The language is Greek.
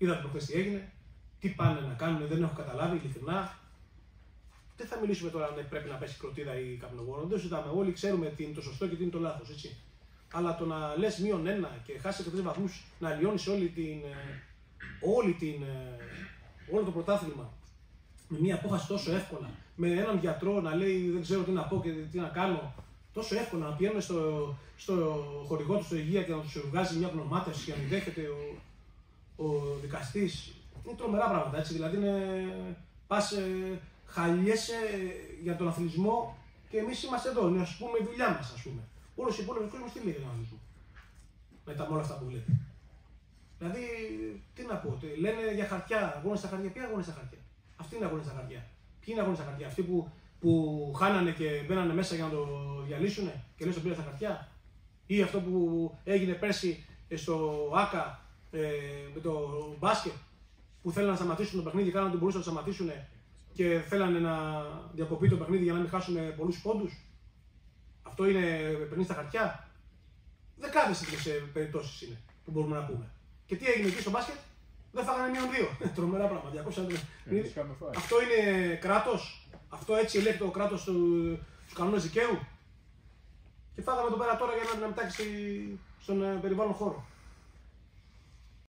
Είδατε προχθές τι έγινε, τι πάνε να κάνουν, δεν έχω καταλάβει ειλικρινά. Δεν θα μιλήσουμε τώρα αν πρέπει να πέσει κροτίδα ή καπνογόνο. Δεν συζητάμε. Όλοι ξέρουμε τι είναι το σωστό και τι είναι το λάθος. Έτσι. Αλλά το να λες -1 και χάσει 3 βαθμούς, να αλλοιώνεις όλο το πρωτάθλημα με μια απόφαση τόσο εύκολα, με έναν γιατρό να λέει δεν ξέρω τι να πω και τι να κάνω, τόσο εύκολα να πηγαίνουμε στο χορηγό του, στο υγεία και να του βγάζει μια γνωμάτευση και να μην δέχεται ο δικαστής. Είναι τρομερά πράγματα έτσι. Δηλαδή χαλιέσαι για τον αθλητισμό και εμείς είμαστε εδώ, να σου πούμε η δουλειά μας, ας πούμε. Όλος ο υπόλοιπος κόσμος τι λέει για τον αθλητισμό. Μετά με όλα αυτά που βλέπει. Δηλαδή, τι να πω, λένε για χαρτιά, αγώνες στα χαρτιά. Ποια αγώνες στα χαρτιά? Αυτοί είναι αγώνες στα χαρτιά. Ποιοι είναι αγώνες στα χαρτιά? Αυτοί που χάνανε και μπαίνανε μέσα για να το διαλύσουν και λες το πήραν στα χαρτιά? Ή αυτό που έγινε πέρσι στο ΆΚΑ με το μπάσκετ, που θέλανε να σταματήσουν το παιχνίδι, κάνανε ό,τι μπορούσαν να το σταματήσουν και θέλανε να διακοπεί το παιχνίδι για να μην χάσουν πολλούς πόντους. Αυτό είναι παιχνίδι στα χαρτιά? Δεκάδες τέτοιες περιπτώσεις είναι που μπορούμε να πούμε. Και τι έγινε εκεί στο μπάσκετ? Δεν φάγανε -2. Τρομερά πράγματα. Αυτό είναι κράτος? Αυτό έτσι ελέγχει το κράτος στους κανόνες δικαίου? Και φάγαμε εδώ πέρα τώρα για να μετάξει στον περιβάλλον χώρο.